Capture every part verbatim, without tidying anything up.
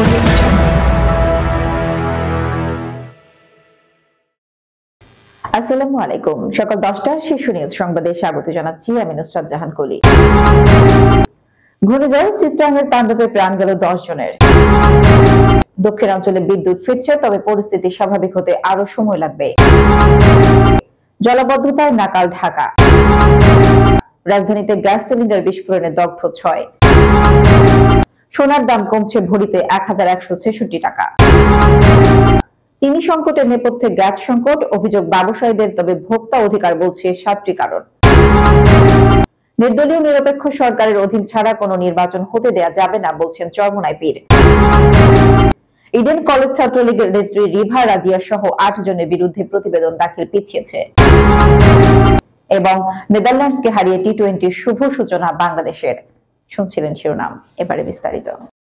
আসসালামু আলাইকুম। সকাল দশটার শীর্ষ নিউজ সংবাদে স্বাগত জানাচ্ছি আমি নুসরাত জাহান কলি। ঘূর্ণিঝড় চিত্রাঙ্গের তাণ্ডবে প্রাণ গেল দশ জনের। দক্ষিণাঞ্চলে বিদ্যুৎ ফিরছে, তবে পরিস্থিতি স্বাভাবিক হতে আরো সময় লাগবে। জলাবদ্ধতায় নাকাল ঢাকা। রাজধানীতে গ্যাস সিলিন্ডার বিস্ফোরণে দগ্ধ ছয়। সোনার দাম কমছে ভরিতে এক হাজার একশো ছেষট্টি টাকা। চিনি সংকটের নেপথ্যে গ্যাস সংকট, অভিযোগ ব্যবসায়ীদের, তবে ভোক্তা অধিকার বলছে সাতটি কারণ। নির্দলীয় নিরপেক্ষ সরকারের অধীন ছাড়া কোনো নির্বাচন হতে দেয়া যাবে না বলছেন চরমোনাই পীর। ইডেন কলেজ ছাত্রলীগের নেত্রী রিভা রাজিয়া সহ আট জনের বিরুদ্ধে প্রতিবেদন দাখিল পিছিয়েছে। এবং নেদারল্যান্ডসকে হারিয়ে টি টোয়েন্টির শুভ সূচনা বাংলাদেশের। শুনছিলেন শিরোনাম, এবারে বিস্তারিত।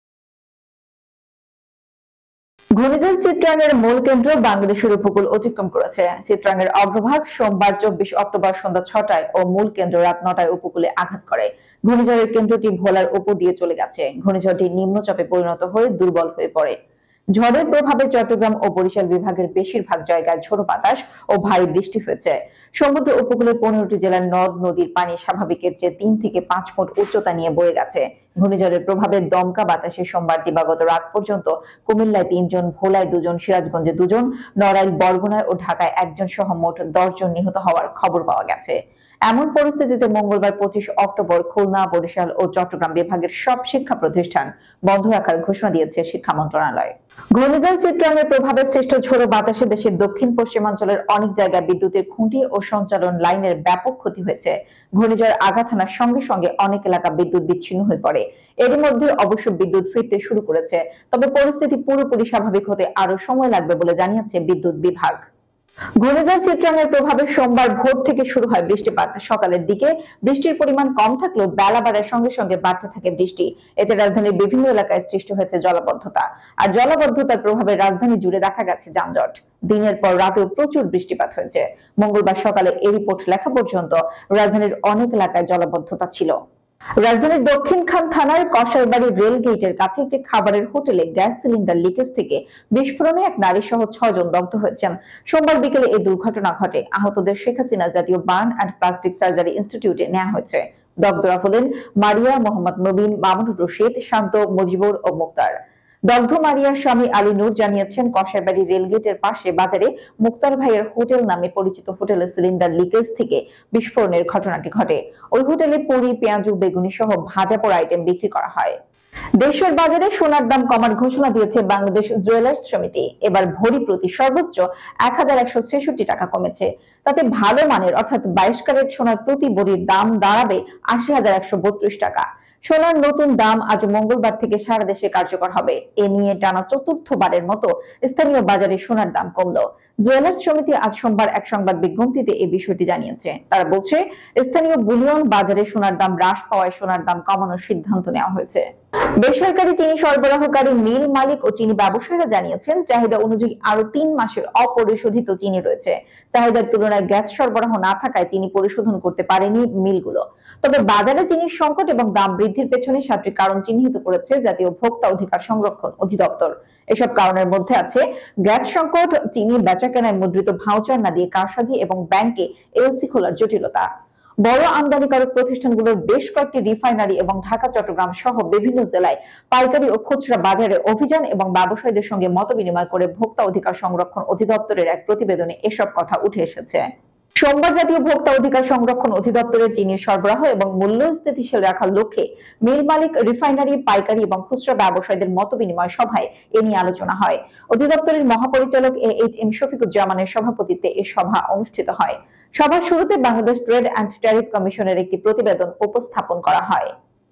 ঘূর্ণিঝড় চিত্রাঙ্গের মূল কেন্দ্র বাংলাদেশের উপকূল অতিক্রম করেছে। চিত্রাঙ্গের অগ্রভাগ সোমবার চব্বিশ অক্টোবর সন্ধ্যা ছটায় ও মূল কেন্দ্র রাত নটায় উপকূলে আঘাত করে। ঘূর্ণিঝড়ের কেন্দ্রটি ভোলার উপর দিয়ে চলে গেছে। ঘূর্ণিঝড়টি নিম্নচাপে পরিণত হয়ে দুর্বল হয়ে পড়ে। ঝড়ের প্রভাবে চট্টগ্রাম ও বরিশাল বিভাগের বেশিরভাগ জায়গায় ঝোড়ো বাতাস ও ভারী বৃষ্টি হয়েছে। সমুদ্র উপকূলের পনেরোটি জেলার নদ নদীর পানি স্বাভাবিকের চেয়ে তিন থেকে পাঁচ ফুট উচ্চতা নিয়ে বয়ে গেছে। ঘূর্ণিঝড়ের প্রভাবে দমকা বাতাসে সোমবার দিবাগত রাত পর্যন্ত কুমিল্লায় তিনজন, ভোলায় দুজন, সিরাজগঞ্জে দুজন, নড়াইল, বরগুনায় ও ঢাকায় একজন সহ মোট দশ জন নিহত হওয়ার খবর পাওয়া গেছে। এমন পরিস্থিতিতে মঙ্গলবার পঁচিশ অক্টোবর খুলনা, বরিশাল ও চট্টগ্রাম বিভাগের সব শিক্ষা প্রতিষ্ঠান বন্ধ রাখার ঘোষণা দিয়েছে শিক্ষা মন্ত্রণালয়। ঘূর্ণিঝড় চিত্রাঙ্গের প্রভাবে সৃষ্ট ঝোড়ো বাতাসে দেশের দক্ষিণ পশ্চিমাঞ্চলের অনেক জায়গায় বিদ্যুতের খুঁটি ও সঞ্চালন লাইনের ব্যাপক ক্ষতি হয়েছে। ঘূর্ণিঝড় আঘাত হানার সঙ্গে সঙ্গে অনেক এলাকা বিদ্যুৎ বিচ্ছিন্ন হয়ে পড়ে। এর মধ্যে অবশ্য বিদ্যুৎ ফিরতে শুরু করেছে, তবে পরিস্থিতি পুরোপুরি স্বাভাবিক হতে আরো সময় লাগবে বলে জানিয়েছে বিদ্যুৎ বিভাগ। ঘূর্ণিঝড় চিত্রাঙ্গের প্রভাবে সোমবার ভোর থেকে শুরু হয় বৃষ্টিপাত। সকালের দিকে বৃষ্টির পরিমাণ কম থাকলেও বেলা বাড়ার সঙ্গে সঙ্গে বাড়তে থাকে বৃষ্টি। এতে রাজধানীর বিভিন্ন এলাকায় সৃষ্টি হয়েছে জলাবদ্ধতা। আর জলাবদ্ধতার প্রভাবে রাজধানী জুড়ে দেখা গেছে যানজট। দিনের পর রাতেও প্রচুর বৃষ্টিপাত হয়েছে। মঙ্গলবার সকালে এই রিপোর্ট লেখা পর্যন্ত রাজধানীর অনেক এলাকায় জলাবদ্ধতা ছিল। রাজধানীর দক্ষিণখান থানার কসাইবাড়ি রেল গেটের কাছে একটি খাবারের হোটেলে গ্যাস সিলিন্ডার লিকেজ থেকে বিস্ফোরণে এক নারী সহ ছয় জন দগ্ধ হয়েছেন। সোমবার বিকেলে এই দুর্ঘটনা ঘটে। আহতদের শেখ হাসিনা জাতীয় বার্ন অ্যান্ড প্লাস্টিক সার্জারি ইনস্টিটিউটে নেওয়া হয়েছে। দগ্ধরা হলেন মারিয়া, মোহাম্মদ নবীন, মামুনুর রশিদ, শান্ত, মুজিবুর ও মুক্তার। দগ্ধ মারিয়ার স্বামী আলী নূর জানিয়েছেন, কসাইবাড়ি রেলগেটের পাশে বাজারে মুক্তার ভাইয়ের হোটেল নামে পরিচিত হোটেলে সিলিন্ডার লিকেজ থেকে বিস্ফোরণের ঘটনাটি ঘটে। ওই হোটেলে পুরি, পেঁয়াজু, বেগুনি সহ ভাজা পোড়া আইটেম বিক্রি করা হয়। দেশের বাজারে সোনার দাম কমার ঘোষণা দিয়েছে বাংলাদেশ জুয়েলার্স সমিতি। এবার ভরি প্রতি সর্বোচ্চ এক হাজার একশো ছেষট্টি টাকা কমেছে। তাতে ভালো মানের অর্থাৎ বাইশ ক্যারেট সোনার প্রতি ভরির দাম দাঁড়াবে আশি হাজার একশো বত্রিশ টাকা। সোনার নতুন দাম আজ মঙ্গলবার থেকে সারা দেশে কার্যকর হবে। এ নিয়ে টানা চতুর্থবারের মতো স্থানীয় বাজারে সোনার দাম কমলো। জুয়েলার্স সমিতি আজ সোমবার এক সংবাদ বিজ্ঞপ্তিতে এই বিষয়টি জানিয়েছে। তারা বলছে, স্থানীয় বুলিয়ন বাজারে সোনার দাম হ্রাস পাওয়ায় সোনার দাম কমানোর সিদ্ধান্ত নেওয়া হয়েছে। বেসরকারি চিনি সরবরাহকারী মিল মালিক ও চিনি ব্যবসায়ীরা জানিয়েছেন, চাহিদা অনুযায়ী আরো তিন মাসের অপরিশোধিত চিনি রয়েছে। চাহিদার তুলনায় গ্যাস সরবরাহ না থাকায় চিনি পরিশোধন করতে পারেনি মিলগুলো। তবে বাজারে চিনির সংকট এবং দাম বৃদ্ধির পেছনে সাতটি কারণ চিহ্নিত করেছে জাতীয় ভোক্তা অধিকার সংরক্ষণ অধিদপ্তর। এসব কারণের মধ্যে আছে গ্যাস সংকট, চিনি বেচাকেনায় মুদ্রিত ভাউচার না দিয়ে কারসাজি এবং ব্যাংকে এলসি খোলার জটিলতা। বড় আমদানিকারক প্রতিষ্ঠানগুলোর বেশ কয়েকটি রিফাইনারি এবং ঢাকা, চট্টগ্রাম সহ বিভিন্ন জেলায় পাইকারি ও খুচরা বাজারে অভিযান এবং ব্যবসায়ীদের সঙ্গে মতবিনিময় করে ভোক্তা অধিকার সংরক্ষণ অধিদপ্তরের এক প্রতিবেদনে এসব কথা উঠে এসেছে। সোমবার জাতীয় ভোক্তা অধিকার সংরক্ষণ অধিদপ্তরের চিনির সরবরাহ এবং মূল্য স্থিতিশীল রাখার লক্ষ্যে মিল মালিক, রিফাইনারি, পাইকারি এবং খুচরা ব্যবসায়ীদের মতবিনিময় সভায় এ নিয়ে আলোচনা হয়। অধিদপ্তরের মহাপরিচালক এ এইচ এম শফিকুজ্জামানের সভাপতিত্বে এই সভা অনুষ্ঠিত হয়। সভার শুরুতে বাংলাদেশ ট্রেড অ্যান্ড ট্যারিফ কমিশনের একটি প্রতিবেদন উপস্থাপন করা হয়।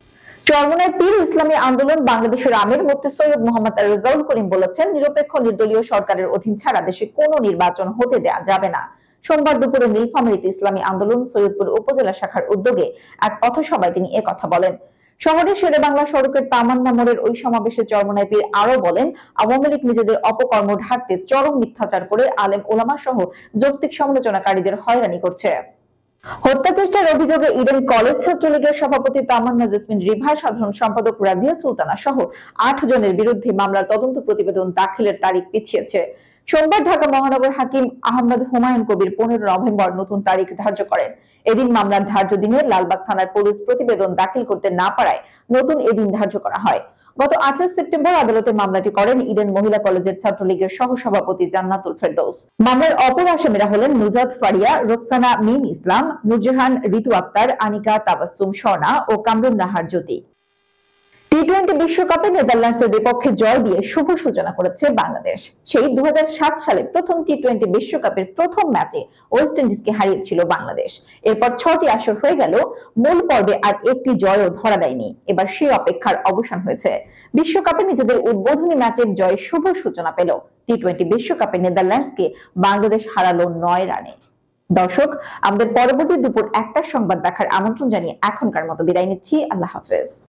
চরমোনাই পীর ইসলামী আন্দোলন বাংলাদেশের আমির মুফতি সৈয়দ মোহাম্মদ রেজাউল করিম বলেছেন, নিরপেক্ষ নির্দলীয় সরকারের অধীন ছাড়া দেশে কোনো নির্বাচন হতে দেয়া যাবে না। সোমবার দুপুরে নীলফামারীতে ইসলামী আন্দোলন সৈয়দপুর উপজেলা শাখার উদ্যোগে এক পথসভায় তিনি একথা বলেন। শহরের শেরে বাংলা সড়কের তামান্না মোড়ের ওই সমাবেশে চরমোনাই পীর আরো বলেন, আওয়ামী লীগ নিজেদের অপকর্ম ঢাকতে চরম মিথ্যাচার করে আলেম ওলামা সহ যৌক্তিক সমালোচনাকারীদের হয়রানি করছে। হত্যা চেষ্টার অভিযোগে ইডেন কলেজ ছাত্রলীগের সভাপতি তামান্না জেসমিন রিভা, সাধারণ সম্পাদক রাজিয়া সুলতানা সহ আট জনের বিরুদ্ধে মামলার তদন্ত প্রতিবেদন দাখিলের তারিখ পিছিয়েছে। সোমবার ঢাকা মহানগর হাকিম আহমদ হুমায়ুন কবির পনেরো নভেম্বর নতুন তারিখ ধার্য করেন। এদিন মামলার ধার্য দিনে লালবাগ থানার পুলিশ প্রতিবেদন দাখিল করতে না পারায় নতুন এদিন ধার্য করা হয়। গত আঠাশ সেপ্টেম্বর আদালতে মামলাটি করেন ইডেন মহিলা কলেজের ছাত্রলীগের সহসভাপতি জান্নাতুল ফেরদৌস। মামলার অপর আসামিরা হলেন নুজাত ফারিয়া, রোকসানা মিম ইসলাম, নুরজাহান, ঋতু আক্তার, আনিকা, তাবাসসুম স্বর্ণা ও কামরুন নাহার জ্যোতি। টি টোয়েন্টি বিশ্বকাপে নেদারল্যান্ডসের বিপক্ষে জয় দিয়ে শুভ সূচনা করেছে বাংলাদেশ। সেই দুই হাজার সাত সালে প্রথম টি টোয়েন্টি বিশ্বকাপের প্রথম ম্যাচে ওয়েস্ট ইন্ডিজকে হারিয়েছিল বাংলাদেশ। এরপর ছটি আসর হয়ে গেল, মূল পর্বে আর একটি জয়ও ধরা দেয়নি। এবার সেই অপেক্ষার অবসান হয়েছে। বিশ্বকাপে নিজেদের উদ্বোধনী ম্যাচের জয় শুভ সূচনা পেল। টি টোয়েন্টি বিশ্বকাপে নেদারল্যান্ডসকে বাংলাদেশ হারালো নয় রানে। দর্শক, আমাদের পরবর্তী দুপুর একটার সংবাদ দেখার আমন্ত্রণ জানিয়ে এখনকার মতো বিদায় নিচ্ছি। আল্লাহ হাফেজ।